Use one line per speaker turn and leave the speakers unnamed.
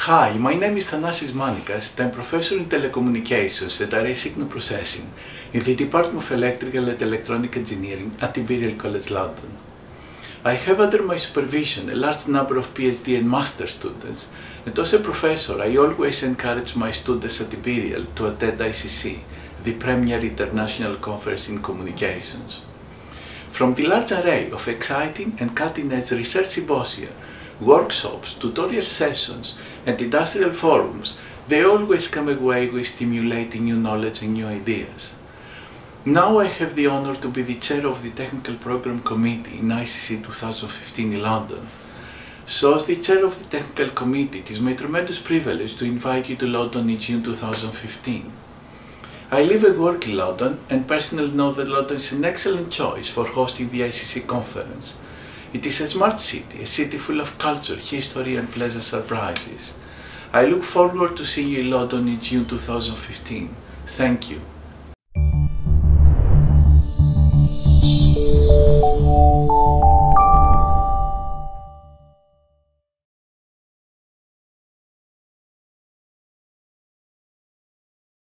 Hi, my name is Thanasis Manikas and I'm Professor in Telecommunications and Array Signal Processing in the Department of Electrical and Electronic Engineering at Imperial College London. I have under my supervision a large number of PhD and Master students, and as a professor I always encourage my students at Imperial to attend ICC, the premier international conference in communications. From the large array of exciting and cutting-edge research symposia, workshops, tutorial sessions and industrial forums, they always come away with stimulating new knowledge and new ideas. Now I have the honor to be the chair of the Technical Program Committee in ICC 2015 in London. So as the chair of the Technical Committee, it is my tremendous privilege to invite you to London in June 2015. I live and work in London and personally know that London is an excellent choice for hosting the ICC conference. It is a smart city, a city full of culture, history and pleasant surprises. I look forward to seeing you in London in June 2015. Thank you.